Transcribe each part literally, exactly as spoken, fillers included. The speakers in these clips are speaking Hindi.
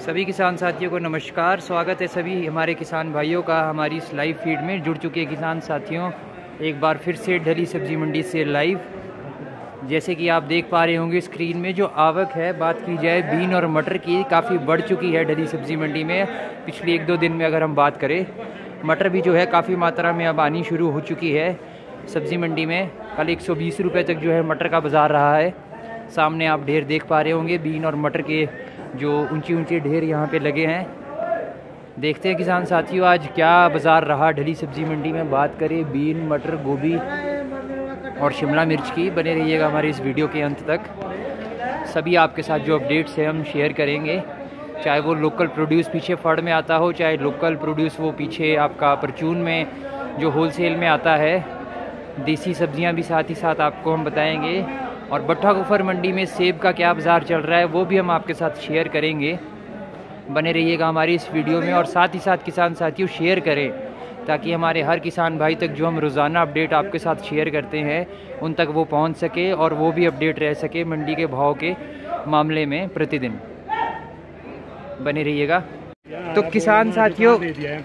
सभी किसान साथियों को नमस्कार। स्वागत है सभी हमारे किसान भाइयों का हमारी इस लाइव फीड में। जुड़ चुके किसान साथियों एक बार फिर से ढली सब्जी मंडी से लाइव। जैसे कि आप देख पा रहे होंगे स्क्रीन में जो आवक है, बात की जाए बीन और मटर की, काफ़ी बढ़ चुकी है ढली सब्जी मंडी में। पिछले एक दो दिन में अगर हम बात करें, मटर भी जो है काफ़ी मात्रा में अब आनी शुरू हो चुकी है सब्जी मंडी में। कल एक सौ बीस रुपये तक जो है मटर का बाज़ार रहा है। सामने आप ढेर देख पा रहे होंगे बीन और मटर के, जो ऊंची ऊंची ढेर यहाँ पे लगे हैं। देखते हैं किसान साथियों आज क्या बाज़ार रहा ढली सब्जी मंडी में। बात करें बीन, मटर, गोभी और शिमला मिर्च की, बने रहिएगा हमारे इस वीडियो के अंत तक। सभी आपके साथ जो अपडेट्स है हम शेयर करेंगे, चाहे वो लोकल प्रोड्यूस पीछे फड़ में आता हो, चाहे लोकल प्रोड्यूस वो पीछे आपका परचून में जो होलसेल में आता है। देसी सब्जियां भी साथ ही साथ आपको हम बताएंगे। और भट्टा कुफर मंडी में सेब का क्या बाज़ार चल रहा है वो भी हम आपके साथ शेयर करेंगे। बने रहिएगा हमारी इस वीडियो में और साथ ही साथ किसान साथियों शेयर करें, ताकि हमारे हर किसान भाई तक जो हम रोज़ाना अपडेट आपके साथ शेयर करते हैं उन तक वो पहुंच सके और वो भी अपडेट रह सके मंडी के भाव के मामले में प्रतिदिन। बने रहिएगा। तो किसान साथियों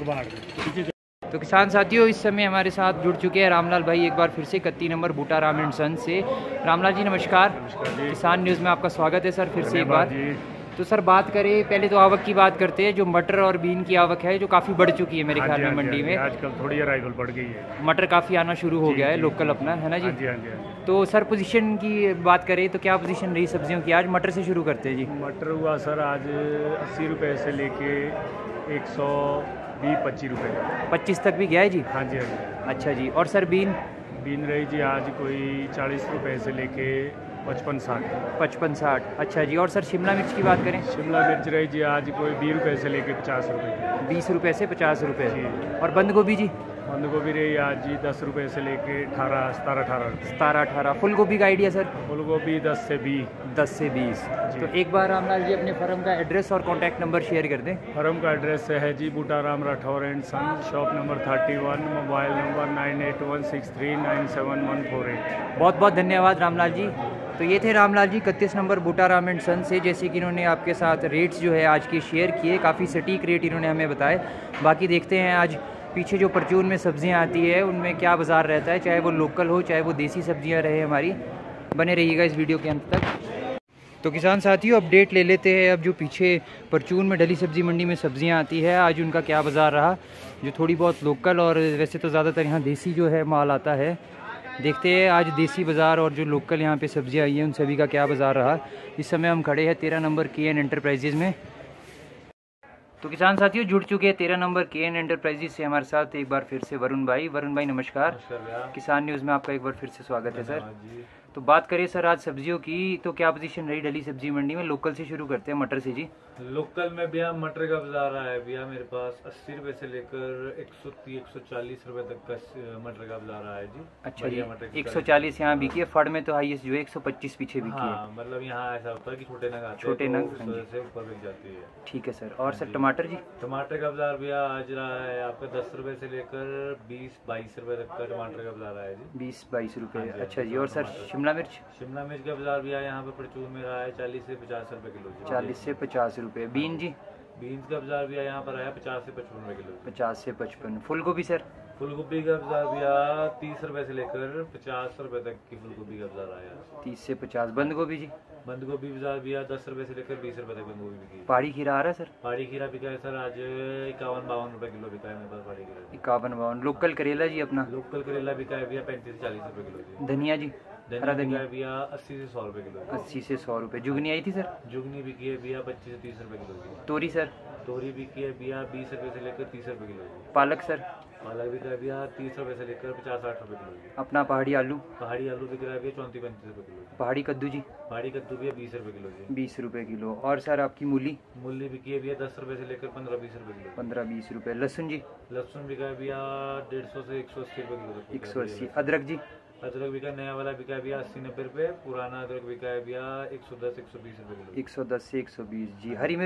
तो किसान साथियों इस समय हमारे साथ जुड़ चुके हैं रामलाल भाई एक बार फिर से, इकतीस number Boota Ram and son से। रामलाल जी नमस्कार, नमस्कार किसान न्यूज़ में आपका स्वागत है सर फिर से एक बार। तो सर बात करें पहले तो आवक की बात करते हैं। जो मटर और बीन की आवक है जो काफ़ी बढ़ चुकी है मेरे ख्याल में मंडी में। आजकल थोड़ी अराइवल बढ़ गई है, मटर काफ़ी आना शुरू हो गया है लोकल अपना, है ना जी? जी हाँ जी। तो सर पोजीशन की बात करें तो क्या पोजीशन रही सब्जियों की? आज मटर से शुरू करते हैं जी। मटर हुआ सर आज अस्सी रुपये से लेके एक सौ बीस पच्चीस रुपये पच्चीस तक भी गया है जी? हाँ जी हाँ जी। अच्छा जी। और सर बीन? बीन रही जी आज कोई चालीस रुपये से लेके पचपन साठ पचपन साठ अच्छा जी। और सर शिमला मिर्च की बात करें? शिमला मिर्च रही जी आज कोई बीस रुपये से लेके पचास रुपये बीस रुपये से पचास रुपये जी। और बंद गोभी जी? बंद गोभी रही आज जी दस रुपये से लेके अठारह सतारह अठारह सतारह अठारह फुल गोभी का आइडिया सर? फुल गोभी दस से बीस दस से बीस। तो एक बार रामलाल जी अपने फर्म का एड्रेस और कॉन्टैक्ट नंबर शेयर कर दें। फर्म का एड्रेस है जी Boota Ram Rathore and son, shop number thirty one, mobile number nine eight one six three nine seven one four eight. बहुत बहुत धन्यवाद रामलाल जी। तो ये थे रामलाल जी इकतीस number Boota Ram and son से, जैसे कि इन्होंने आपके साथ रेट्स जो है आज के शेयर किए। काफ़ी सटीक रेट इन्होंने हमें बताए। बाकी देखते हैं आज पीछे जो परचून में सब्जियां आती है उनमें क्या बाज़ार रहता है, चाहे वो लोकल हो चाहे वो देसी सब्जियां रहे हमारी। बने रहिएगा इस वीडियो के अंत तक। तो किसान साथियों अपडेट ले लेते हैं अब जो पीछे परचून में ढली सब्जी मंडी में सब्जियां आती है आज उनका क्या बाज़ार रहा। जो थोड़ी बहुत लोकल और वैसे तो ज़्यादातर यहाँ देसी जो है माल आता है। देखते हैं आज देसी बाज़ार और जो लोकल यहाँ पे सब्जियाँ आई हैं उन सभी का क्या बाज़ार रहा। इस समय हम खड़े हैं तेरह नंबर के एन एंटरप्राइजेज़ में। तो किसान साथियों जुड़ चुके हैं तेरह नंबर के एन एंटरप्राइजेज से हमारे साथ एक बार फिर से वरुण भाई। वरुण भाई नमस्कार, किसान न्यूज़ में आपका एक बार फिर से स्वागत है सर। तो बात करें सर आज सब्जियों की, तो क्या पोजीशन रही ढली सब्जी मंडी में? लोकल से शुरू करते हैं, मटर से जी। लोकल में भैया मटर का बाजार रहा है भैया मेरे पास अस्सी रुपए से लेकर एक सौ तीस एक सौ चालीस रुपए तक का मटर का बाजार रहा है जी। अच्छा जी। एक सौ चालीस यहाँ बिकी है, फड़ में तो हाईएस्ट जो है एक सौ पच्चीस पीछे बिकी है। हाँ, मतलब यहाँ ऐसा होता है कि छोटे नग आते छोटे हैं नग तो उस वजह से ऊपर बिक जाती है। ठीक है सर। और सर टमाटर जी? टमाटर का बाजार भैया आज रहा है आपका दस रुपए से लेकर बीस बाईस रुपए तक का टमाटर का बाजार है जी। बीस बाईस रुपए अच्छा जी। और सर शिमला मिर्च? शिमला मिर्च का बाजार भैया यहाँ पे परचून में रहा है चालीस से पचास रुपए किलो। चालीस से पचास रुपए। Been ji? बीन्स का बाजार भैया यहाँ पर आया पचास से पचपन रुपए किलो। पचास से पचपन। फुल गोभी सर? फूल गोभी का बाजार भैया तीस रुपए से लेकर पचास रुपए तक की फूल गोभी का बाजार आया। तीस से पचास। बंद गोभी जी? बंद गोभी बाजार भैया दस रुपए से लेकर बीस रुपए तक बंद गोभी बिकी। पहाड़ी खीरा आ रहा है सर? पहाड़ी खीरा बिका है सर आज इक्यावन बावन रुपए किलो बिका है मेरे पास पहाड़ी खीरा। इक्यावन बावन। लोकल करेला जी अपना? लोकल करेला बिका है भैया पैंतीस से चालीस रुपए किलो जी। धनिया जी? धनिया बिका है भैया अस्सी से सौ रुपए किलो। अस्सी से सौ रुपए। जुगनी आई थी सर? जुगनी बिकी है भैया पच्चीस से तीस रुपए किलो जी। तोरी सर? तोरी बिकी है भैया बीस रुपए से लेकर तीस रुपए किलो। पालक सर? पालक बिका है भैया तीस रुपए से लेकर पचास साठ रुपए किलो। अपना पहाड़ी आलू? पहाड़ी आलू बिक रहा है भैया चौंतीस पैंतीस रुपए किलो। पहाड़ी कद्दू जी? पहाड़ी कद्दू भैया बीस रुपए किलो जी। बीस रुपए किलो। और सर आपकी मूली? मूली बिकी है भैया दस रुपए से लेकर पंद्रह बीस रुपए किलो। पंद्रह बीस रुपए। लहसुन जी? लहसुन बिका है भैया डेढ़ सौ से एक सौ अस्सी रुपए किलो तक। एक सौ अस्सी। अदरक जी? अदरक बिका नया वाला बिका है भैया अस्सी नब्बे रुपए, पुराना अदरक बिका है भैया एक सौ दस एक सौ बीस रुपए किलो। एक सौ दस से एक सौ बीस जी। हरी मिर्च?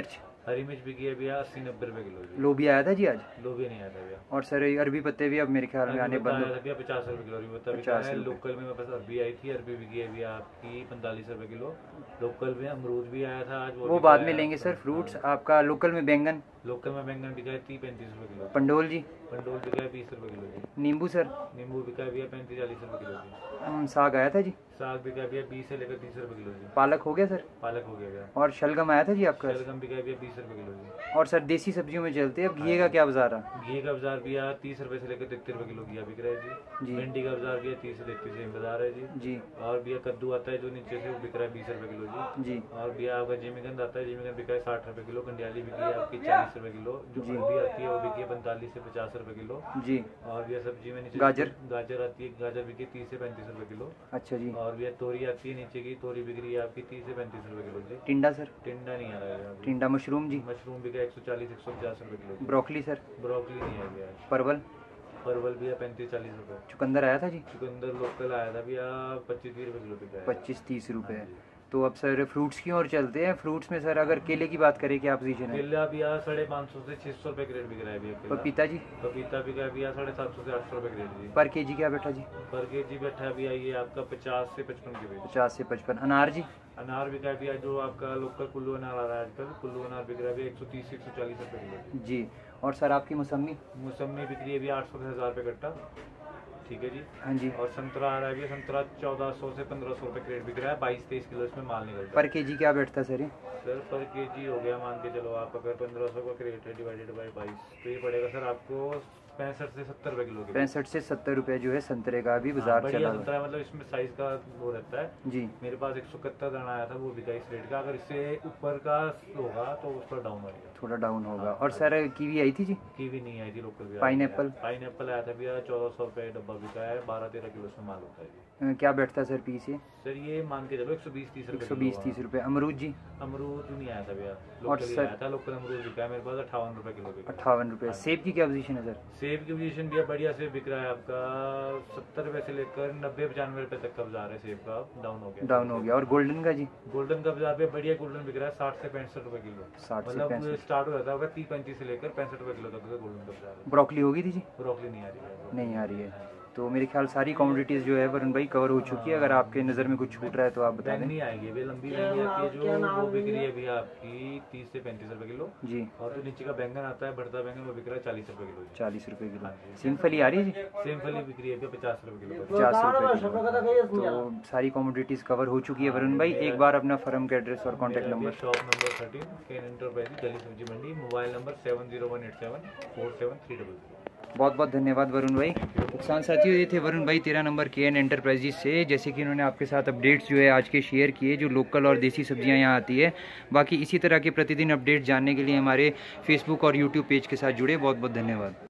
हरी मिर्च बिकी है भैया अस्सी नब्बे रुपए किलो जी। लोबिया आया था जी आज? लोबिया नहीं आया था भैया। और सर अरबी पत्ते भी अब मेरे ख्याल में आने बंद हो गए। पचास रुपए किलो अरबी पत्ता बिका है। लोकल में मेरे पास अरबी आई थी, अरबी बिकी है भैया आपकी पैंतालीस रुपए किलो। लोकल में अमरूद भी आया था आज, वो बाद में लेंगे सर। फ्रूट्स आपका लोकल में बैंगन? लोकल में बैंगन बिका है तीस पैंतीस रुपए किलो। पंडोल जी? पंडोल बिका है बीस रुपए किलो जी। नींबू सर? नींबू बिका है भैया पैंतीस चालीस रुपए किलो जी। साग आया था जी? साग बिका है भैया बीस से लेकर तीस रुपए किलो जी। पालक हो गया सर? पालक हो गया भैया। और शलगम आया था जी आपका? शलगम बिका है भैया बीस रुपए किलो जी। और सर देसी सब्जियों में चलते हैं, अब घी का क्या बाजार है? घी का बाजार भैया तीस रुपए से लेकर तिहत्तर रुपए किलो घी बिक रहा है जी। भिंडी का बाजार भैया तीस से तैतीस से बाजार है जी। जी। और भैया कद्दू आता है जो नीचे से वो बिक रहा है बीस रुपए किलो जी। जी। और भैया आपका जिमीगंद आता है, जिमीगंद बिका है साठ रुपए किलो। कंडियाली बिकी है आपकी चालीस रुपए किलो। जो अरबी आती है वो बिकी है पैंतालीस से पचास रुपए किलो जी। और भैया सब्जी में नीचे गाजर गाजर आती है, गाजर बिकी है तीस से पैंतीस रुपए किलो। अच्छा जी। और भैया तोरी आती है नीचे की, तोरी बिक रही है आपकी तीस से पैंतीस रुपए किलो जी। टिंडा सर? टिंडा नहीं आ रहा है। टिंडा मशरूम जी? मशरूम बिका एक सौ चालीस एक सौ पचास रुपए किलो। Broccoli sir? ब्रोकली नहीं है भैया। परवल? परवल भैया पैंतीस चालीस रुपए। चुकंदर आया था जी? चुकंदर लोकल आया था भैया पच्चीस तीस रुपए किलो बिका है। पच्चीस तीस रुपए। तो अब सर फ्रूट्स की ओर चलते हैं। फ्रूट्स में सर अगर केले की बात करें क्या पोजीशन है? केला भैया साढ़े पाँच सौ से छह सौ रुपए क्रेट बिक रहा है भैया। पपीता जी? पपीता बिका है भैया साढ़े सात सौ से आठ सौ रुपए क्रेट जी। पर केजी क्या बैठा जी? पर केजी बैठा भैया ये आपका पचास से पचपन के बीच। पचास से पचपन। अनार जी? अनार बिका है भैया जो आपका लोकल कुल्लू अनार आ रहा है आजकल, कुल्लू अनार बिक रहा है भैया एक सौ तीस एक सौ चालीस रुपए किलो जी। और सर आपकी मौसमी? मौसमी बिक रही है भैया आठ सौ से हजार रुपए कट्टा। ठीक है जी। हाँ जी। और संतरा आ रहा है भैया, संतरा चौदह सौ से पंद्रह सौ रुपए क्रेट बिक रहा है, बाईस तेईस किलो इसमें माल निकलता है। पर केजी क्या बैठता है सर ये? सर पर केजी हो गया मान के चलो आप, अगर पंद्रह सौ का क्रेट है डिवाइडेड बाई बाईस तो ये पड़ेगा सर आपको पैंसठ से सत्तर रुपए किलो। पैंसठ से सत्तर रुपए जो है संतरे का भी बाजार चला संतरा है, मतलब इसमें साइज का वो रहता है जी। मेरे पास एक सौ इकहत्तर दाना आया था, वो बिका इस रेट का। अगर इससे ऊपर का होगा तो उस पर डाउन होगा, थोड़ा डाउन होगा। और सर कीवी आई थी जी? कीवी नहीं आई थी लोकल। पाइनएप्पल? पाइनएप्पल आया था भैया चौदह सौ रुपए डब्बा बिका है, बारह तेरह किलो इसमें माल होता है जी। क्या बैठता है सर पीस ये? सर ये मान के चलो एक सौ बीस तीस रुपए। एक सौ बीस तीस रुपए। अमरूद जी? अमरूद नहीं आया था भैया, लोकल आया था। लोकल अमरूद बिका है मेरे पास अट्ठावन रुपए किलो। अट्ठावन रुपए। सेब की क्या पोजीशन है सर? सेब की पोजीशन भैया बढ़िया सेब बिक रहा है आपका सत्तर रुपए से लेकर नब्बे पचानवे रुपए तक का बाजार है सेब का। डाउन हो गया डाउन हो गया। और गोल्डन का जी? गोल्डन का बाजार पे बढ़िया गोल्डन बिक रहा है साठ से पैंसठ रुपए किलो। मतलब स्टार्ट हो जाता है तीस पैंतीस से लेकर पैंसठ रुपए किलो तक का गोल्डन का बाजार। ब्रोकली होगी थी जी? ब्रोकली नहीं आ रही है। नहीं आ रही है। तो मेरे ख्याल सारी कमोडिटीज जो है वरुण भाई कवर हो चुकी है। अगर आपके नज़र में कुछ छूट रहा है तो आप बता दें। नहीं आएगी अभी लंबी बैंगनी आती है जो वो बिक रही है अभी आपकी तीस से पैंतीस रुपए किलो जी। और जो नीचे का बैंगन आता है भरता बैंगन वो बिक रहा है चालीस रुपए किलो। चालीस रुपए किलो। सिंगफली आ रही है जी? सिंगफली बिक रही है पचास रुपए किलो। पचास रुपए किलो। तो सारी कमोडिटीज कवर हो चुकी है वरुण भाई। एक बार अपना फर्म का एड्रेस और contact number. Shop number thirteen Ken enterprise Delhi Sabzi Mandi, mobile number seven zero one eight seven four seven three double zero. बहुत बहुत धन्यवाद वरुण भाई। किसान साथियों ये थे वरुण भाई तेरह नंबर के एन एंटरप्राइजेज से। जैसे कि उन्होंने आपके साथ अपडेट्स जो है आज के शेयर किए, जो लोकल और देसी सब्जियां यहाँ आती है। बाकी इसी तरह के प्रतिदिन अपडेट जानने के लिए हमारे फेसबुक और यूट्यूब पेज के साथ जुड़े। बहुत बहुत धन्यवाद।